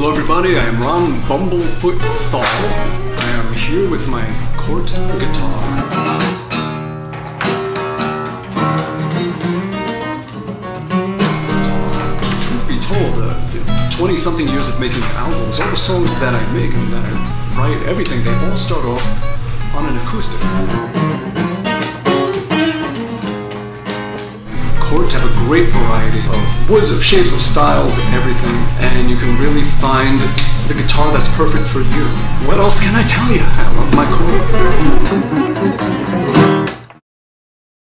Hello everybody, I am Ron Bumblefoot Thal. I am here with my Corten guitar. Truth be told, 20-something years of making albums, all the songs that I make and that I write, everything, they all start off on an acoustic. Cords have a great variety of woods, of shapes, of styles, and everything, and you can really find the guitar that's perfect for you. What else can I tell you? I love my Corten.